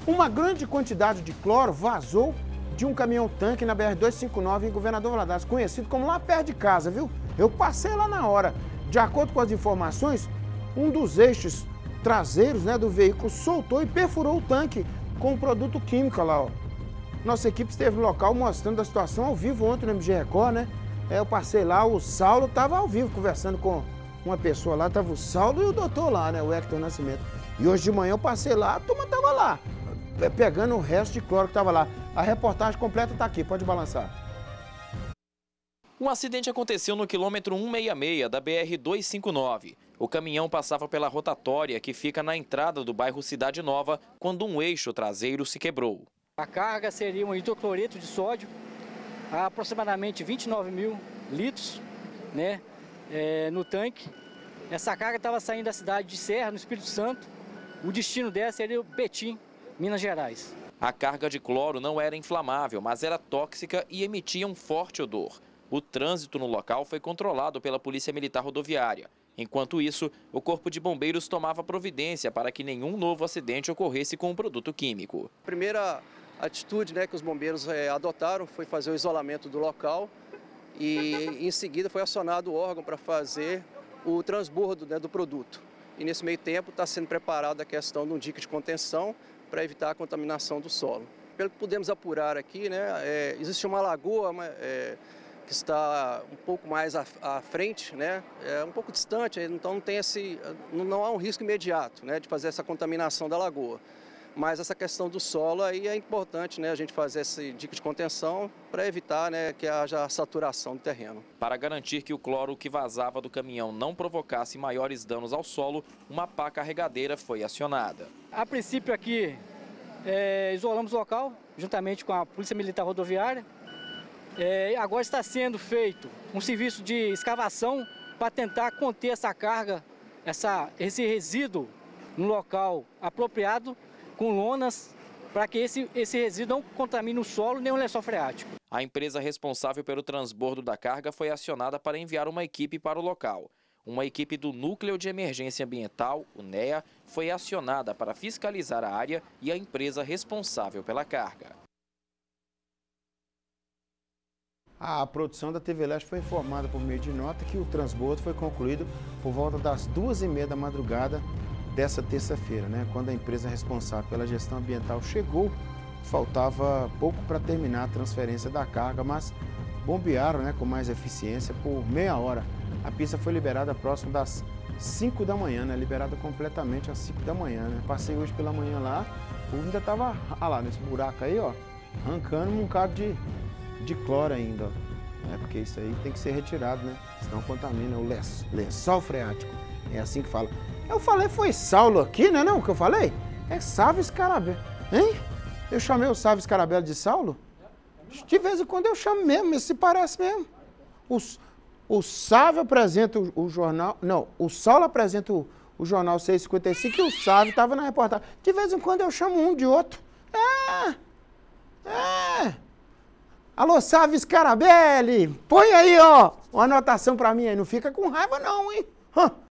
Uma grande quantidade de cloro vazou de um caminhão-tanque na BR-259 em Governador Valadares, conhecido como lá perto de casa, viu? Eu passei lá na hora. De acordo com as informações, um dos eixos traseiros, né, do veículo soltou e perfurou o tanque com um produto químico lá, ó. Nossa equipe esteve no local mostrando a situação ao vivo ontem no MG Record, né? Eu passei lá, o Saulo estava ao vivo conversando com uma pessoa lá, estava o Saulo e o doutor lá, né, o Hector Nascimento. E hoje de manhã eu passei lá, a turma estava lá, pegando o resto de cloro que estava lá. A reportagem completa está aqui, pode balançar. Um acidente aconteceu no quilômetro 166 da BR-259. O caminhão passava pela rotatória que fica na entrada do bairro Cidade Nova quando um eixo traseiro se quebrou. A carga seria um hidrocloreto de sódio, a aproximadamente 29 mil litros, né, no tanque. Essa carga estava saindo da cidade de Serra, no Espírito Santo. O destino dela seria o Betim, Minas Gerais. A carga de cloro não era inflamável, mas era tóxica e emitia um forte odor. O trânsito no local foi controlado pela Polícia Militar Rodoviária. Enquanto isso, o Corpo de Bombeiros tomava providência para que nenhum novo acidente ocorresse com o produto químico. A primeira atitude, né, que os bombeiros adotaram foi fazer o isolamento do local e em seguida foi acionado o órgão para fazer o transbordo, né, do produto. E nesse meio tempo está sendo preparada a questão de um dique de contenção para evitar a contaminação do solo. Pelo que pudemos apurar aqui, né, existe uma lagoa que está um pouco mais à frente, né, um pouco distante, então não há um risco imediato, né, de fazer essa contaminação da lagoa. Mas essa questão do solo aí é importante, né, a gente fazer esse dique de contenção para evitar, né, que haja saturação do terreno. Para garantir que o cloro que vazava do caminhão não provocasse maiores danos ao solo, uma pá carregadeira foi acionada. A princípio aqui, isolamos o local, juntamente com a Polícia Militar Rodoviária. Agora está sendo feito um serviço de escavação para tentar conter essa carga, esse resíduo no local apropriado, com lonas, para que esse resíduo não contamine o solo nem o lençol freático. A empresa responsável pelo transbordo da carga foi acionada para enviar uma equipe para o local. Uma equipe do Núcleo de Emergência Ambiental, o NEA, foi acionada para fiscalizar a área e a empresa responsável pela carga. A produção da TV Leste foi informada por meio de nota que o transbordo foi concluído por volta das 2h30 da madrugada dessa terça-feira, né? Quando a empresa responsável pela gestão ambiental chegou, faltava pouco para terminar a transferência da carga, mas bombearam, né, com mais eficiência por meia hora. A pista foi liberada próximo das 5 da manhã, né? Liberada completamente às 5 da manhã, né? Passei hoje pela manhã lá, o ainda estava lá nesse buraco aí, ó, arrancando um bocado de cloro ainda, ó. Porque isso aí tem que ser retirado, né? Senão contamina o lençol freático. É assim que fala. Eu falei, foi Saulo aqui, não é não que eu falei? É Sávio Scarabelli, hein? Eu chamei o Sávio Scarabelli de Saulo? De vez em quando eu chamo mesmo, se parece mesmo. O Sávio apresenta o jornal, não, o Saulo apresenta o jornal 655 e o Sávio estava na reportagem. De vez em quando eu chamo um de outro. Alô, Sávio Scarabelli, põe aí, ó, uma anotação pra mim aí, não fica com raiva não, hein?